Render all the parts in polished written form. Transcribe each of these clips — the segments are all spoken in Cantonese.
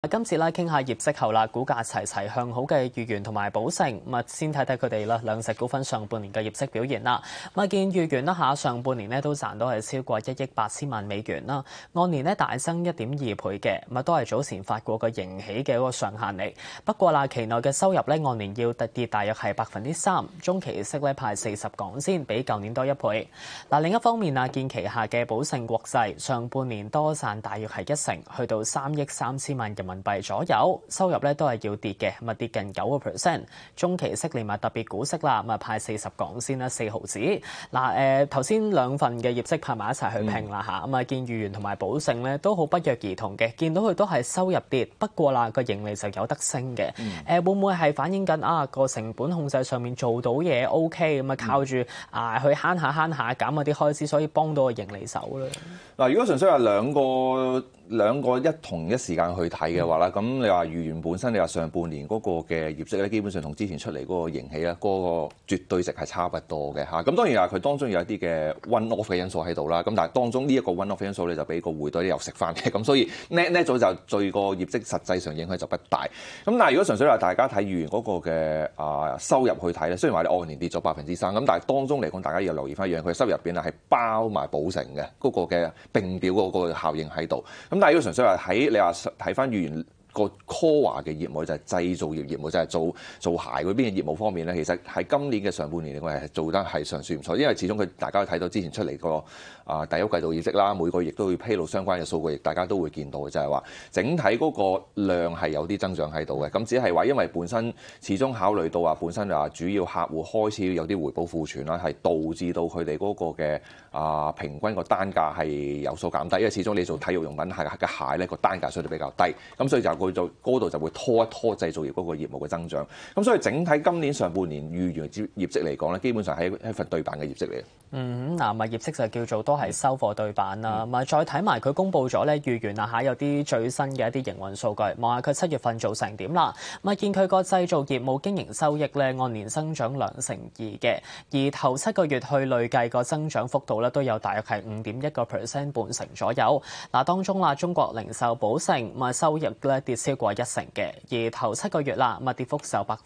今次咧傾下業績後啦，股價齊齊向好嘅裕元同埋寶盛，先睇睇佢哋啦兩隻股份上半年嘅業績表現啦。見裕元啦上半年咧都賺到係超過1億8千萬美元啦，按年咧大增1.2倍嘅，都係早前發過個盈喜嘅嗰個上限嚟。不過啦，期內嘅收入咧按年要跌大約係3%，中期息咧派40港仙，比舊年多1倍。另一方面啊，見旗下嘅寶盛國際上半年多賺大約係1成，去到3億3千萬人民幣左右，收入咧都係要跌嘅，跌近9%。中期息連埋特別股息啦，派40港仙啦，4毫子。頭先兩份嘅業績派埋一齊去拼啦嚇，見裕元同埋寶盛咧都好不約而同嘅，見到佢都係收入跌，不過啦個盈利就有得升嘅。會唔會係反映緊個成本控制上面做到嘢 OK 咁靠住去慳下減嗰啲開支，所以幫到個盈利手咧？ 如果純粹係兩個同一時間去睇嘅話啦，咁你話裕元本身，你話上半年嗰個嘅業績咧，基本上同之前出嚟嗰個盈喜咧，嗰個絕對值係差不多嘅嚇。咁當然佢當中有一啲嘅 one off 嘅因素喺度啦。咁但係當中呢一個 one off 嘅因素咧，就俾個匯兌又食翻嘅。咁所以 net 咗就對個業績實際上影響就不大。咁但係如果純粹話大家睇裕元嗰個嘅收入去睇咧，雖然話你按年跌咗3%，咁但係當中嚟講，大家要留意翻一樣，佢收入入邊係包埋寶盛嘅嗰個嘅並表嗰個效應喺度。咁但係如果純粹話你話睇翻裕元個 core 嘅業務就係製造業務，就係做鞋嗰邊嘅業務方面咧，其實喺今年嘅上半年嚟講係做得係尚算唔錯，因為始終大家睇到之前出嚟個第一季度業績啦，每個月都會披露相關嘅數據，大家都會見到嘅就係話整體嗰個量係有啲增長喺度嘅。咁只係話因為本身始終考慮到本身主要客戶開始有啲回補庫存啦，係導致到佢哋嗰個嘅平均個單價係有所減低，因為始終你做體育用品嘅鞋咧個單價相對比較低，咁所以就嗰度就會拖一拖製造業嗰個業務嘅增長。咁所以整體今年上半年裕元業績嚟講咧，基本上係一份對版嘅業績嚟嘅。 業績就叫做都係收貨對版啦。再睇埋佢公布咗咧，裕元有啲最新嘅一啲營運數據，望下佢7月份做成點啦。見佢個製造業務經營收益咧按年增長2%嘅，而頭7個月去累計個增長幅度咧都有大約係5.1%半成左右。當中啦，中國零售寶盛收入咧跌超過1成嘅，而頭7個月啦跌幅就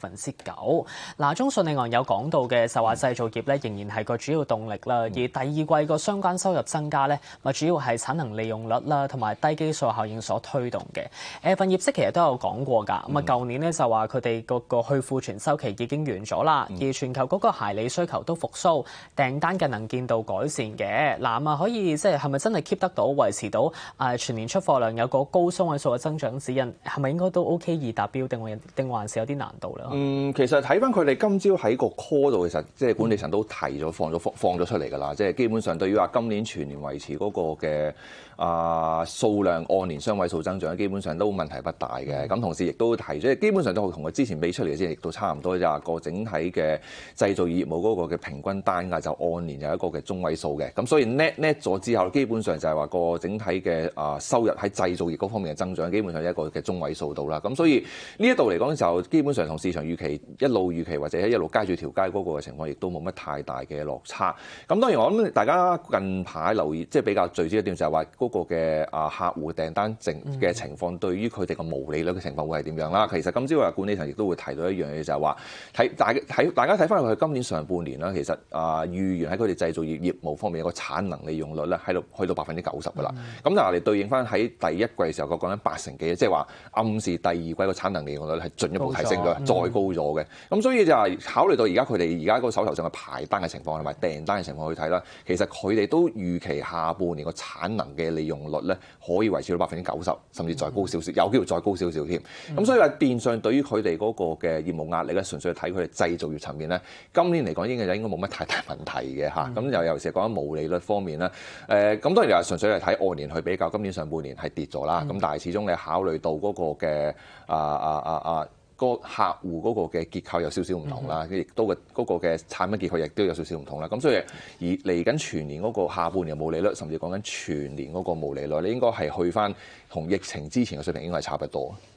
9%。中信另外有講到嘅就話製造業咧仍然係個主要動力啦，而第二季個相關收入增加咧主要係產能利用率啦同埋低基數效應所推動嘅。份業績其實都有講過㗎，舊年咧就話佢哋個去庫存週期已經完咗啦，而全球嗰個鞋履需求都復甦，訂單嘅能見度改善嘅。可以即係咪真係 keep 得到維持到全年出貨量有個高雙位數嘅增長指引，係咪應該都 OK 易達標定還是有啲難度咧？ 其實睇翻佢哋今朝喺個 call 度，其實即係管理層都提咗放咗出嚟㗎啦。即係基本上對於話今年全年維持嗰個嘅數量按年雙位數增長，基本上都問題不大嘅。咁同時亦都提咗，基本上都同佢之前俾出嚟嘅先亦都差唔多，就係個整體嘅製造業務嗰個嘅平均單價就按年有一個嘅中位數嘅。咁所以 net 咗之後，基本上就係話個整體嘅收入喺製造業嗰方面嘅增長，基本上有一個嘅中位數度啦。咁所以呢一度嚟講就基本上同市場預期一路預期或者一路街住條街嗰個嘅情況，亦都冇乜太大嘅落差。咁當然我諗大家近排留意即係比較聚焦一點就係話嗰個嘅客戶訂單嘅情況，對於佢哋個毛利率嘅情況會係點樣啦？其實今朝管理層亦都會提到一樣嘢，就係話大家睇翻佢今年上半年啦，其實裕元喺佢哋製造業務方面有個產能利用率咧喺度去到90%㗎啦。咁但係我哋對應翻喺第一季嘅時候，講緊8成幾，即係話暗示第二季個產能利用率係進一步提升咗，再高咗嘅。咁所以就係考慮到佢哋而家個手頭上嘅排單嘅情況同埋訂單嘅情況去睇啦，其實佢哋都預期下半年個產能嘅利用率咧可以維持到90%，甚至再高少少，有機會再高少少添。咁所以話變相對於佢哋嗰個嘅業務壓力咧，純粹睇佢哋製造業層面咧，今年嚟講應該冇乜太大問題嘅嚇。咁又尤其是講緊毛利率方面啦，咁當然又純粹係睇按年去比較，今年上半年係跌咗啦。咁但係始終你考慮到嗰個嘅個客戶嗰個嘅結構有少少唔同啦，亦都嗰個嘅產品結構亦都有少少唔同啦。咁所以而嚟緊全年嗰個下半年嘅毛利率，甚至講緊全年嗰個毛利率，你應該係去翻同疫情之前嘅水平應該係差不多。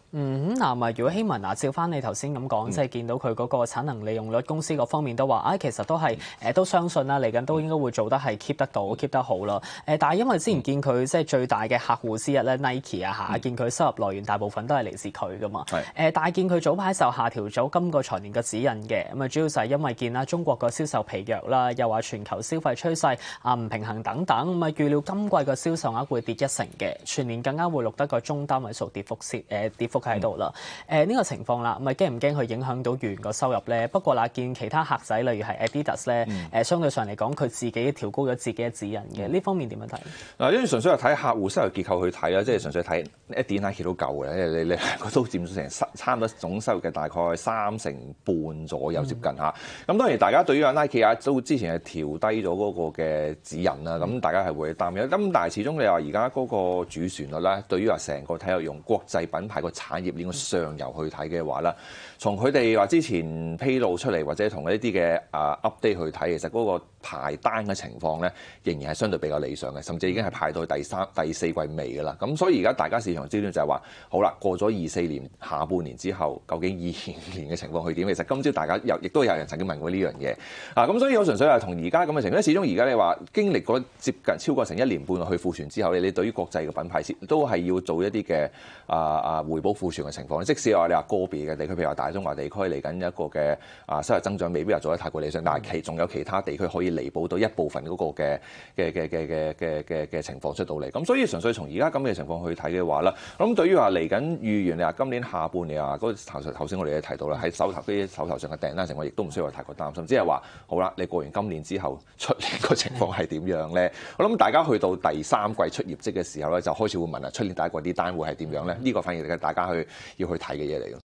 嗱，咪如果希文照翻你頭先咁講，即係見到佢嗰個產能利用率公司嗰方面都話，其實都係都相信啦，嚟緊都應該會做得係 keep 得到、keep 得好咯。但係因為之前見佢即係最大嘅客戶之一咧 Nike 啊見佢收入來源大部分都係嚟自佢噶嘛。但係見佢早排就下調咗今個財年嘅指引嘅，咁啊主要就係因為見啦中國個銷售疲弱啦，又話全球消費趨勢唔平衡等等，咁啊預料今季個銷售額會跌1成嘅，全年更加會錄得個中單位數跌幅喺度啦。呢個情況啦，咪驚唔驚佢影響到原個收入咧？不過啦，見其他客仔例如係 Adidas 咧，相對上嚟講，佢自己調高咗自己嘅指引嘅。呢方面點樣睇？嗱， 因為純粹係睇客戶收入結構去睇啦，即係純粹睇一點 Nike 都夠嘅，因為你兩個都佔咗成差唔多總收入嘅大概3成半左右接近嚇。咁當然大家對於Nike 都之前係調低咗嗰個嘅指引啦，咁大家係會擔憂。咁但係始終你話而家嗰個主旋律咧，對於話成個體育用國際品牌個產業鏈個上游去睇嘅話啦，從佢哋話之前披露出嚟或者同一啲嘅update 去睇，其實嗰個排單嘅情況咧，仍然係相對比較理想嘅，甚至已經係排到第四季尾㗎啦。咁所以而家大家市場焦點就係話，好啦，過咗24年下半年之後，究竟22年嘅情況去點？其實今朝大家亦都有人曾經問過呢樣嘢咁所以我純粹係同而家咁嘅情況，因為始終而家你話經歷過接近超過成1年半去庫存之後，你對於國際嘅品牌都係要做一啲嘅回補庫存嘅情況。即使話你話個別嘅地區，譬如話大中華地區嚟緊一個嘅收入增長未必話做得太過理想，但係仲有其他地區可以彌補到一部分嗰個嘅情況出到嚟。咁所以純粹從而家咁嘅情況去睇嘅話啦，咁對於話嚟緊預言你話今年下半年嗰頭先我哋都提到啦，喺手頭上嘅訂單情況亦都唔需要話太過擔心，只係話好啦，你過完今年之後出年個情況係點樣咧？我諗大家去到第3季出業績嘅時候咧，就開始會問出年第1季啲單會係點樣咧？呢個反而係大家要去睇嘅嘢嚟嘅。